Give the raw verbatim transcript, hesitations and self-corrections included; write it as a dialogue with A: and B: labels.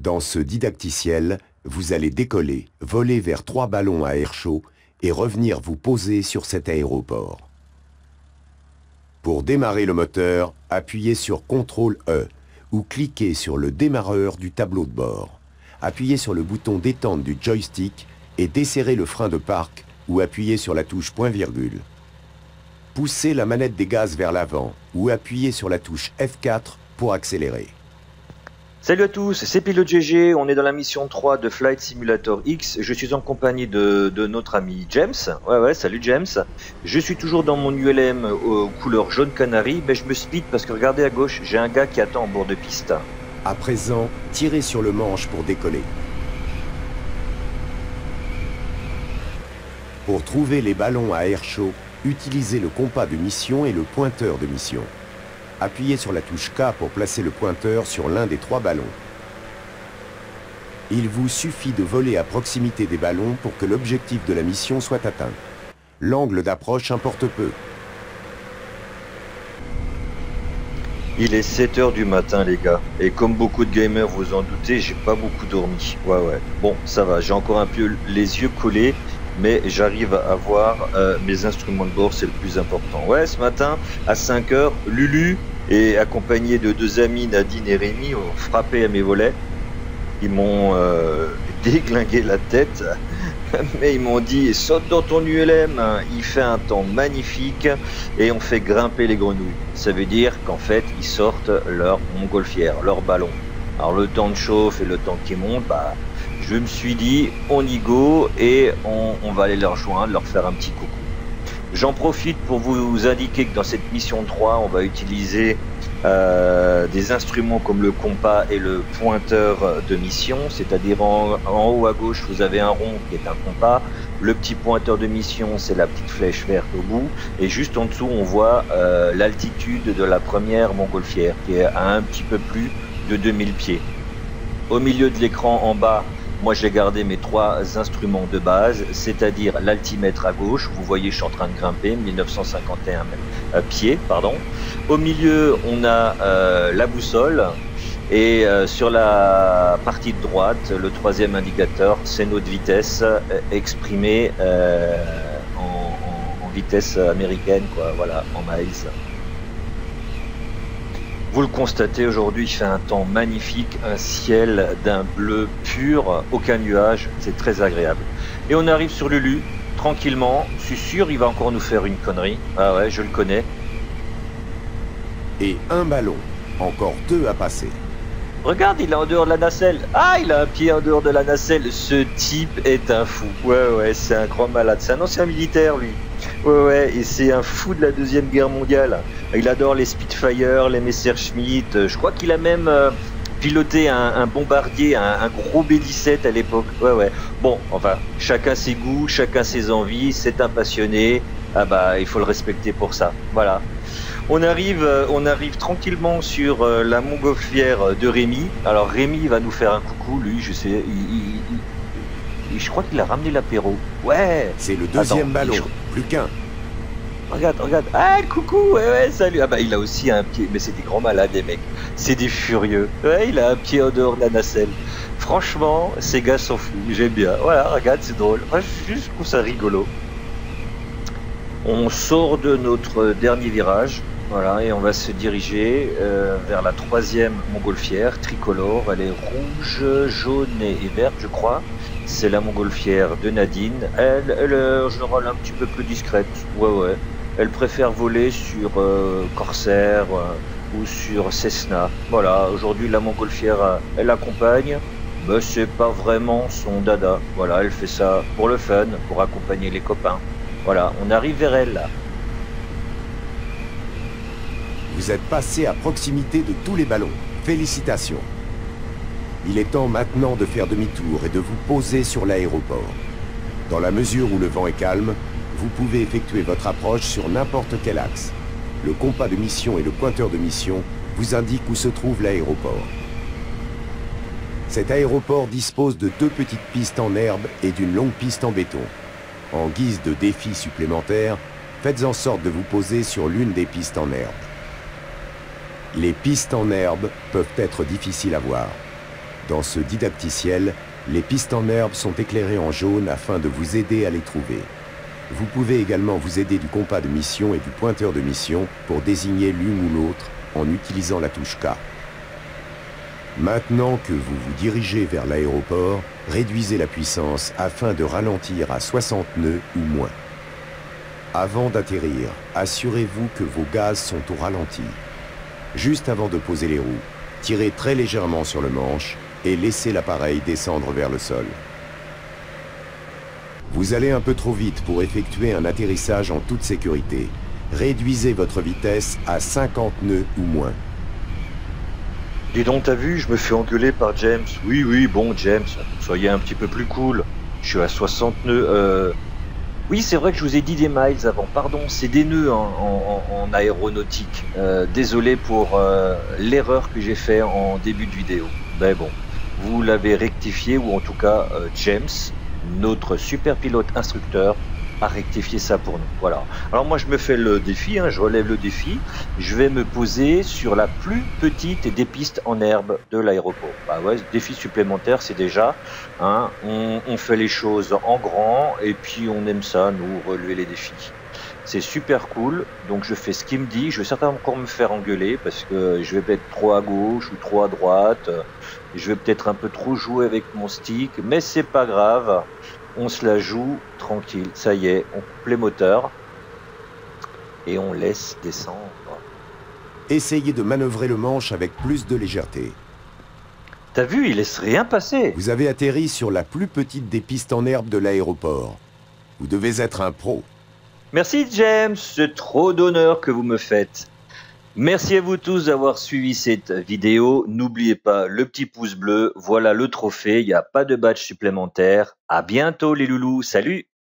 A: Dans ce didacticiel, vous allez décoller, voler vers trois ballons à air chaud et revenir vous poser sur cet aéroport. Pour démarrer le moteur, appuyez sur contrôle E ou cliquez sur le démarreur du tableau de bord. Appuyez sur le bouton détente du joystick et desserrez le frein de parc ou appuyez sur la touche point virgule. Poussez la manette des gaz vers l'avant ou appuyez sur la touche F quatre pour accélérer.
B: Salut à tous, c'est Pilote G G, on est dans la mission trois de Flight Simulator X. Je suis en compagnie de, de notre ami James. Ouais ouais, salut James. Je suis toujours dans mon U L M aux couleurs jaune canari, mais je me speed parce que regardez à gauche, j'ai un gars qui attend en bord de piste.
A: À présent, tirez sur le manche pour décoller. Pour trouver les ballons à air chaud, utilisez le compas de mission et le pointeur de mission. Appuyez sur la touche K pour placer le pointeur sur l'un des trois ballons. Il vous suffit de voler à proximité des ballons pour que l'objectif de la mission soit atteint. L'angle d'approche importe peu.
B: Il est sept heures du matin les gars, et comme beaucoup de gamers vous en doutez, j'ai pas beaucoup dormi. Ouais ouais, bon ça va, j'ai encore un peu les yeux collés, mais j'arrive à voir euh, mes instruments de bord, c'est le plus important. Ouais, ce matin, à cinq heures, Lulu, et accompagné de deux amis, Nadine et Rémi, ont frappé à mes volets. Ils m'ont euh, déglingué la tête, mais ils m'ont dit « Saute dans ton U L M, il fait un temps magnifique et on fait grimper les grenouilles. » Ça veut dire qu'en fait, ils sortent leur montgolfière, leur ballon. Alors le temps de chauffe et le temps qui monte, bah... je me suis dit, on y go et on, on va aller leur rejoindre, leur faire un petit coucou. J'en profite pour vous indiquer que dans cette mission trois, on va utiliser euh, des instruments comme le compas et le pointeur de mission, c'est-à-dire en, en haut à gauche, vous avez un rond qui est un compas, le petit pointeur de mission, c'est la petite flèche verte au bout, et juste en dessous, on voit euh, l'altitude de la première montgolfière, qui est à un petit peu plus de deux mille pieds. Au milieu de l'écran en bas, moi j'ai gardé mes trois instruments de base, c'est-à-dire l'altimètre à gauche, vous voyez je suis en train de grimper, mille neuf cent cinquante et un euh, pieds, pardon. Au milieu on a euh, la boussole et euh, sur la partie de droite, le troisième indicateur, c'est notre vitesse euh, exprimée euh, en, en, en vitesse américaine, quoi, voilà, en miles. Vous le constatez, aujourd'hui il fait un temps magnifique, un ciel d'un bleu pur, aucun nuage, c'est très agréable. Et on arrive sur Lulu, tranquillement, je suis sûr il va encore nous faire une connerie, ah ouais je le connais.
A: Et un ballon, encore deux à passer.
B: Regarde, il est en dehors de la nacelle, ah il a un pied en dehors de la nacelle, ce type est un fou, ouais ouais c'est un grand malade, c'est un ancien militaire lui. Ouais ouais, et c'est un fou de la deuxième guerre mondiale. Il adore les Spitfire, les Messerschmitt. Je crois qu'il a même euh, piloté un, un bombardier, un, un gros B dix-sept à l'époque. Ouais ouais. Bon, enfin, chacun ses goûts, chacun ses envies. C'est un passionné. Ah bah, il faut le respecter pour ça. Voilà. On arrive, euh, on arrive tranquillement sur euh, la montgolfière de Rémi. Alors Rémi va nous faire un coucou. Lui, je sais, il, il, il, je crois qu'il a ramené l'apéro. Ouais.
A: C'est le deuxième
B: Attends,
A: ballon.
B: je...
A: Plus qu'un.
B: Regarde, regarde. Ah, le coucou, ouais, ouais, salut. Ah bah, il a aussi un pied. Mais c'est des grands malades, les mecs. C'est des furieux. Ouais, il a un pied en dehors de la nacelle. Franchement, ces gars s'en foutent. J'aime bien. Voilà, regarde, c'est drôle. Moi, je trouve ça rigolo. On sort de notre dernier virage. Voilà, et on va se diriger euh, vers la troisième montgolfière tricolore. Elle est rouge, jaune et verte, je crois. C'est la montgolfière de Nadine. Elle, elle est en général un petit peu plus discrète. Ouais, ouais. Elle préfère voler sur euh, Corsair euh, ou sur Cessna. Voilà, aujourd'hui la montgolfière, euh, elle accompagne. Mais c'est pas vraiment son dada. Voilà, elle fait ça pour le fun, pour accompagner les copains. Voilà, on arrive vers elle là.
A: Vous êtes passé à proximité de tous les ballons. Félicitations. Il est temps maintenant de faire demi-tour et de vous poser sur l'aéroport. Dans la mesure où le vent est calme, vous pouvez effectuer votre approche sur n'importe quel axe. Le compas de mission et le pointeur de mission vous indiquent où se trouve l'aéroport. Cet aéroport dispose de deux petites pistes en herbe et d'une longue piste en béton. En guise de défi supplémentaire, faites en sorte de vous poser sur l'une des pistes en herbe. Les pistes en herbe peuvent être difficiles à voir. Dans ce didacticiel, les pistes en herbe sont éclairées en jaune afin de vous aider à les trouver. Vous pouvez également vous aider du compas de mission et du pointeur de mission pour désigner l'une ou l'autre en utilisant la touche K. Maintenant que vous vous dirigez vers l'aéroport, réduisez la puissance afin de ralentir à soixante nœuds ou moins. Avant d'atterrir, assurez-vous que vos gaz sont au ralenti. Juste avant de poser les roues, tirez très légèrement sur le manche et laissez l'appareil descendre vers le sol. Vous allez un peu trop vite pour effectuer un atterrissage en toute sécurité. Réduisez votre vitesse à cinquante nœuds ou moins.
B: Dis donc, t'as vu, je me fais engueuler par James. Oui, oui, bon, James, soyez un petit peu plus cool. Je suis à soixante nœuds. Euh... Oui, c'est vrai que je vous ai dit des miles avant. Pardon, c'est des nœuds en, en, en aéronautique. Euh, désolé pour euh, l'erreur que j'ai fait en début de vidéo. Ben bon, vous l'avez rectifié, ou en tout cas, euh, James, notre super pilote instructeur, a rectifié ça pour nous. Voilà. Alors moi je me fais le défi, hein, je relève le défi. Je vais me poser sur la plus petite des pistes en herbe de l'aéroport. Bah ouais, défi supplémentaire, c'est déjà, hein, on, on fait les choses en grand et puis on aime ça, nous, relever les défis. C'est super cool, donc je fais ce qu'il me dit. Je vais certainement encore me faire engueuler parce que je vais être trop à gauche ou trop à droite. Je vais peut-être un peu trop jouer avec mon stick, mais c'est pas grave. On se la joue tranquille. Ça y est, on coupe les moteurs et on laisse descendre.
A: Essayez de manœuvrer le manche avec plus de légèreté.
B: T'as vu, il laisse rien passer.
A: Vous avez atterri sur la plus petite des pistes en herbe de l'aéroport. Vous devez être un pro.
B: Merci James, c'est trop d'honneur que vous me faites. Merci à vous tous d'avoir suivi cette vidéo. N'oubliez pas le petit pouce bleu, voilà le trophée, il n'y a pas de badge supplémentaire. À bientôt les loulous, salut!